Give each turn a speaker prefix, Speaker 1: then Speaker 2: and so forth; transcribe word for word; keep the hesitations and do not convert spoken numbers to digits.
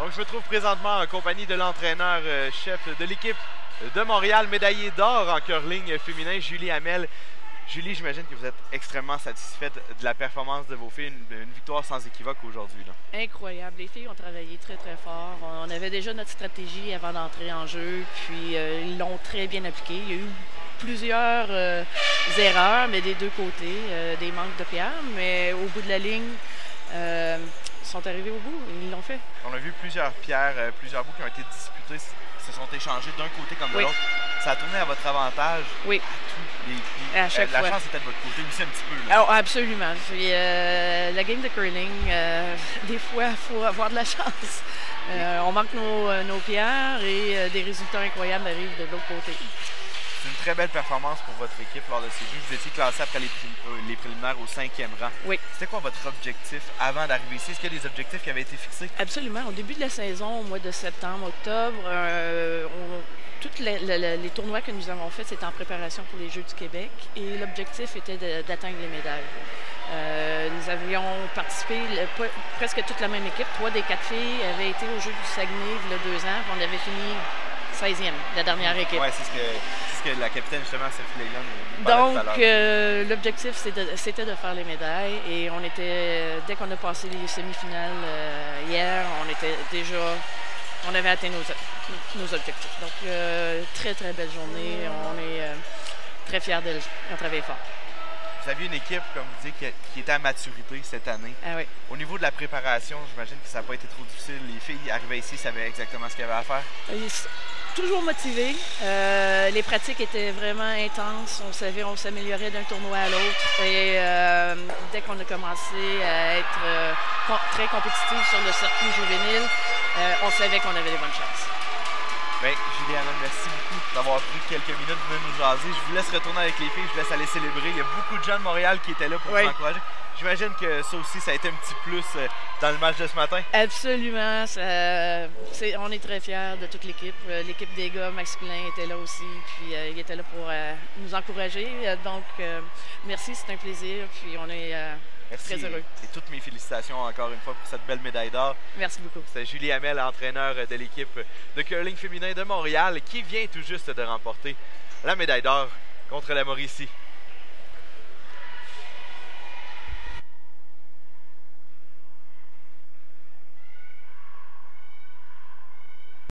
Speaker 1: Donc, je me trouve présentement en compagnie de l'entraîneur-chef de l'équipe de Montréal, médaillée d'or en curling féminin, Julie Hamel. Julie, j'imagine que vous êtes extrêmement satisfaite de la performance de vos filles, une, une victoire sans équivoque aujourd'hui.
Speaker 2: Incroyable. Les filles ont travaillé très, très fort. On avait déjà notre stratégie avant d'entrer en jeu, puis euh, ils l'ont très bien appliquée. Il y a eu plusieurs euh, erreurs, mais des deux côtés, euh, des manques de pierres, mais au bout de la ligne, euh, ils sont arrivés au bout, ils l'ont fait.
Speaker 1: On a vu plusieurs pierres, euh, plusieurs bouts qui ont été disputés, se sont échangés d'un côté comme de
Speaker 2: oui.
Speaker 1: l'autre. Ça a tourné à votre avantage
Speaker 2: oui.
Speaker 1: à tous les coups.
Speaker 2: À chaque
Speaker 1: euh, la
Speaker 2: fois.
Speaker 1: chance était de votre côté aussi un petit peu. Là.
Speaker 2: Oh, absolument. Puis, euh, la game de curling, euh, des fois, il faut avoir de la chance. Euh, on manque nos, nos pierres et euh, des résultats incroyables arrivent de l'autre côté.
Speaker 1: C'est une très belle performance pour votre équipe lors de ces Jeux. Vous étiez classé après les, les préliminaires au cinquième rang.
Speaker 2: Oui.
Speaker 1: C'était quoi votre objectif avant d'arriver ici? Est-ce qu'il y a des objectifs qui avaient été fixés?
Speaker 2: Absolument. Au début de la saison, au mois de septembre, octobre, euh, on, tous les, les, les tournois que nous avons faits, c'était en préparation pour les Jeux du Québec et l'objectif était d'atteindre les médailles. Euh, nous avions participé, le, presque toute la même équipe. Trois des quatre filles avaient été aux Jeux du Saguenay il y a deux ans. On avait fini seizième, la dernière équipe.
Speaker 1: Oui, c'est ce, ce que la capitaine, justement, Sophie Leylon, nous parlait tout à l'heure.
Speaker 2: Donc, euh, l'objectif, c'était de, de faire les médailles. Et on était, dès qu'on a passé les semi-finales euh, hier, on était déjà, on avait atteint nos, nos objectifs. Donc, euh, très, très belle journée. On est euh, très fiers de travailler fort.
Speaker 1: Vous aviez une équipe, comme vous dites, qui, qui était à maturité cette année.
Speaker 2: Ah oui.
Speaker 1: Au niveau de la préparation, j'imagine que ça n'a pas été trop difficile. Les filles arrivaient ici, savaient exactement ce qu'il y avait à faire.
Speaker 2: Et toujours motivées. Euh, les pratiques étaient vraiment intenses. On savait, on s'améliorait d'un tournoi à l'autre. Et euh, dès qu'on a commencé à être euh, très compétitif sur le circuit juvénile, euh, on savait qu'on avait des bonnes chances.
Speaker 1: Bien, Julie Hamel, merci beaucoup d'avoir pris quelques minutes de venir nous jaser. Je vous laisse retourner avec les filles, je vous laisse aller célébrer. Il y a beaucoup de gens de Montréal qui étaient là pour oui. vous encourager. J'imagine que ça aussi, ça a été un petit plus dans le match de ce matin.
Speaker 2: Absolument. Ça, est, on est très fiers de toute l'équipe. L'équipe des gars masculins était là aussi, puis euh, il était là pour euh, nous encourager. Donc, euh, merci, c'est un plaisir, puis on est euh,
Speaker 1: merci
Speaker 2: très heureux.
Speaker 1: Et, et toutes mes félicitations encore une fois pour cette belle médaille d'or.
Speaker 2: Merci beaucoup.
Speaker 1: C'est Julie Hamel, entraîneur de l'équipe de curling féminin de Montréal, qui vient tout juste de remporter la médaille d'or contre la Mauricie.